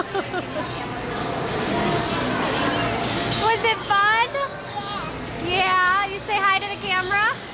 Was it fun? Yeah. You say hi to the camera?